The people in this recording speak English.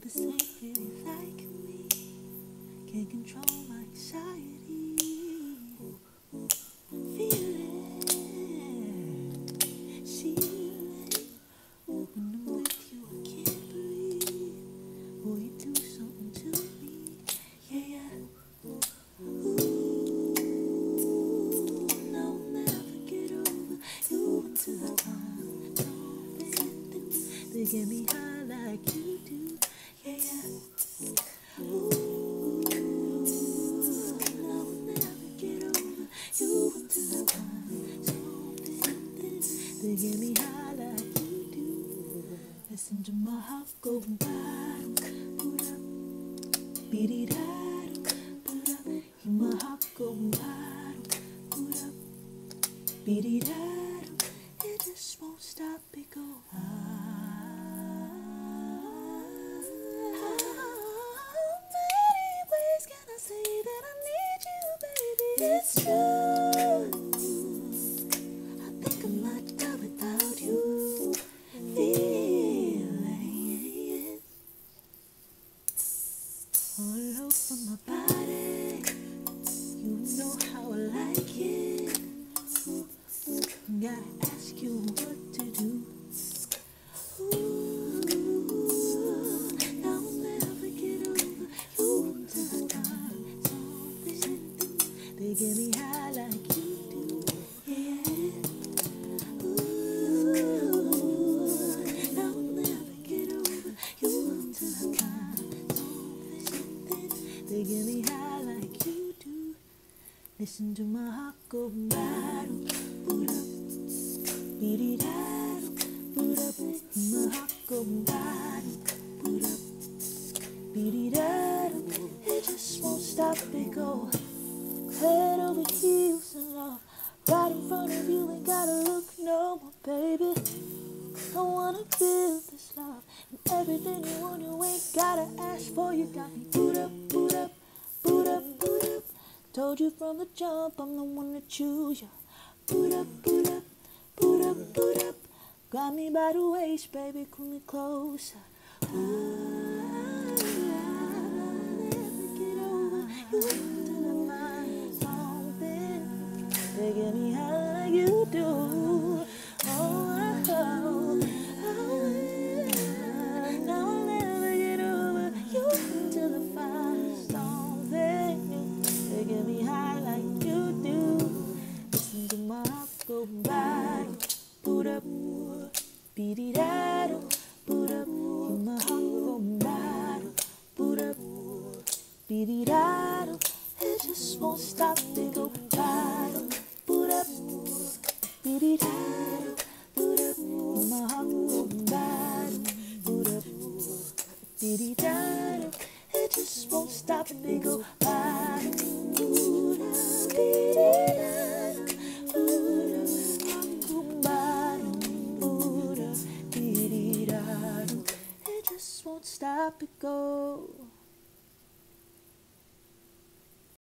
this ain't really like me. Can't control my anxiety. Feel it, see it. When I'm with you, I can't breathe. Boy, you do something to me. Yeah, yeah. Ooh, and I'll never get over you until I find something to get me high like you do. Yeah, yeah. Ooh, and I'll never get over you until I find something to get me high like you do. Listen to my heart go bang, put up, beat it out, put up. Hear my heart go bang, put up, beat it out. It just won't stop, it go How many ways can I say that I need you, baby? It's true. I think I might die without you. Feeling all over my body. You know how I like it. Gotta ask you what to do. Ooh, I'll never get over you until I find something they get me high like you do. Yeah. Ooh, I'll never get over you until I find something they get me high like you do. Listen to my heart go battle, put up, beat it out, put up. My heart go battle, put up, beat it out. It just won't stop, it go head over heels in love. Right in front of you, ain't gotta look no more, baby. I wanna feel this love and everything you want, you ain't gotta ask for. You got me boot up, boot up, boot up, boot up. Told you from the jump, I'm the one to choose you. Boot up, boot up, boot up, boot up. Grab me by the waist, baby, pull me closer. I'll never get over you till I find something they get me high like you do. I'll never get over you till I find something they get me high like you do. Listen to my heart go battle, put up, beat it out, put up. Hear my heart go battle, put up, beat it out. It just won't stop, they go battle, put up, beat it out, put up. Hear my heart go battle, put up, beat it out. It just won't stop, they go battle, put up, beat it out, put up, go battle, put up, beat it out. It just won't stop, it go.